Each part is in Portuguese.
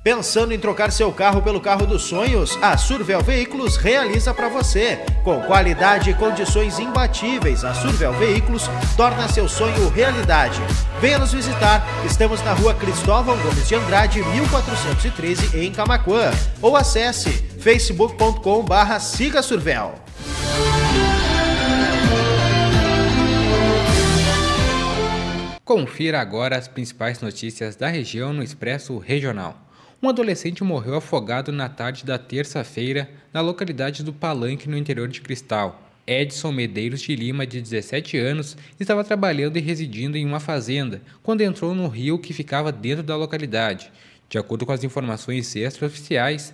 Pensando em trocar seu carro pelo carro dos sonhos? A Survel Veículos realiza para você. Com qualidade e condições imbatíveis, a Survel Veículos torna seu sonho realidade. Venha nos visitar. Estamos na rua Cristóvão Gomes de Andrade, 1413, em Camaquã. Ou acesse facebook.com/sigasurvel. Confira agora as principais notícias da região no Expresso Regional. Um adolescente morreu afogado na tarde da terça-feira na localidade do Palanque, no interior de Cristal. Edson Medeiros de Lima, de 17 anos, estava trabalhando e residindo em uma fazenda quando entrou no rio que ficava dentro da localidade. De acordo com as informações extraoficiais,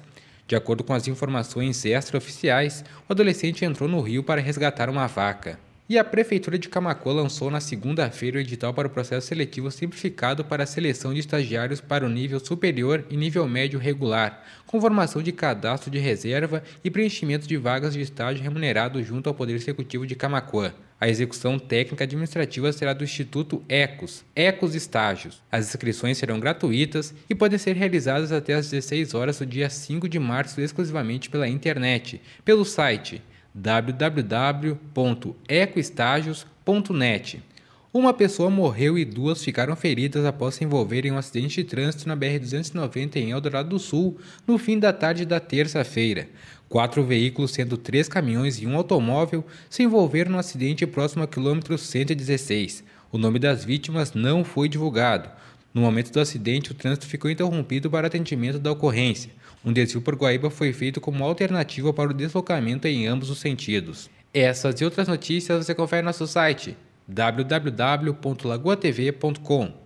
o adolescente entrou no rio para resgatar uma vaca. E a Prefeitura de Camaquã lançou na segunda-feira o edital para o processo seletivo simplificado para a seleção de estagiários para o nível superior e nível médio regular, com formação de cadastro de reserva e preenchimento de vagas de estágio remunerado junto ao Poder Executivo de Camaquã. A execução técnica administrativa será do Instituto Ecos Estágios. As inscrições serão gratuitas e podem ser realizadas até às 16 horas do dia 5 de março exclusivamente pela internet, pelo site www.ecoestagios.net. Uma pessoa morreu e duas ficaram feridas após se envolverem em um acidente de trânsito na BR-290 em Eldorado do Sul, no fim da tarde da terça-feira. 4 veículos, sendo 3 caminhões e um automóvel, se envolveram no acidente próximo ao quilômetro 116. O nome das vítimas não foi divulgado. No momento do acidente, o trânsito ficou interrompido para atendimento da ocorrência. Um desvio por Guaíba foi feito como alternativa para o deslocamento em ambos os sentidos. Essas e outras notícias você confere no nosso site www.lagoatv.com.